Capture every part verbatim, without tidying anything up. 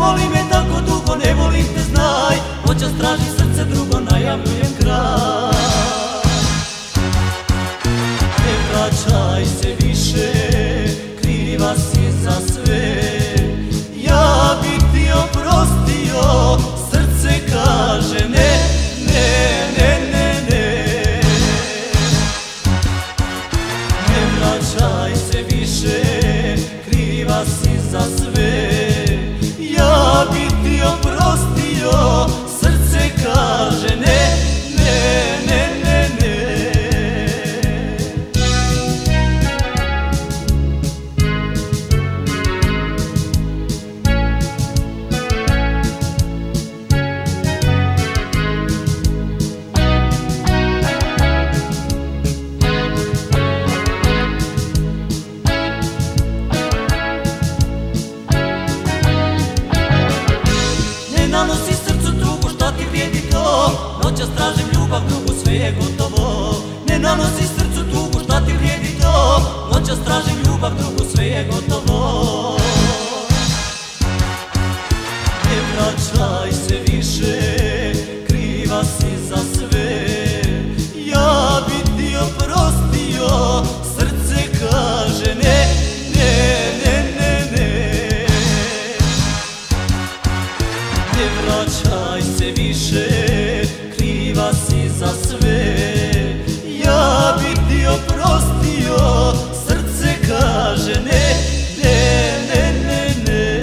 voli me tako dugo, ne volim te znaj. Noćas traži srce drugo, najavljujem kraj. Ne vraćaj se više, kriva si za sve. Ja bi ti oprostio, srce kaže ne, ne, ne, ne, ne. Ne vraćaj se više, kriva si za sve. Ja bi ti oprostio, srce kaže ne, ne, ne, ne, ne. Nanosi srcu tugu, šta ti vrijedi to? Noćas tražim ljubav drugu, sve je gotovo. Ne nanosi srcu tugu, šta ti vrijedi to? Noćas tražim ljubav drugu, sve je gotovo. Ne vraćaj se više, kriva si za sve. Ja bi ti oprostio, srce kaže ne, ne, ne, ne, ne. Ne vraćaj se više, kriva si za sve. Ja bi ti oprostio, srce kaže ne, ne, ne, ne, ne.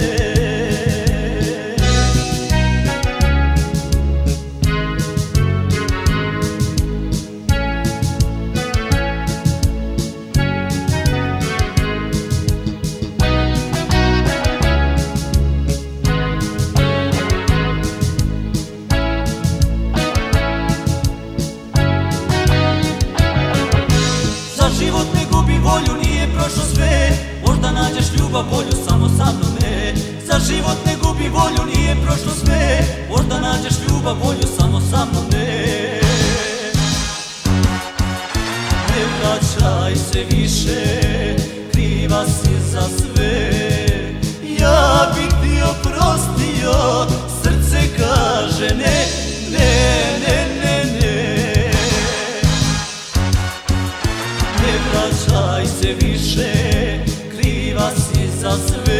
Život ne gubi volju, nije prošlo sve. Možda nađeš ljubav bolju, samo sa mnom ne. Za život ne gubi volju, nije prošlo sve. Možda nađeš ljubav bolju, samo sa mnom ne. Ne vraćaj se više, kriva si za sve. Ja bi ti oprostio, srce kaže ne, ne, ne, ne, ne. Ne vraćaj se više, kriva si za sve.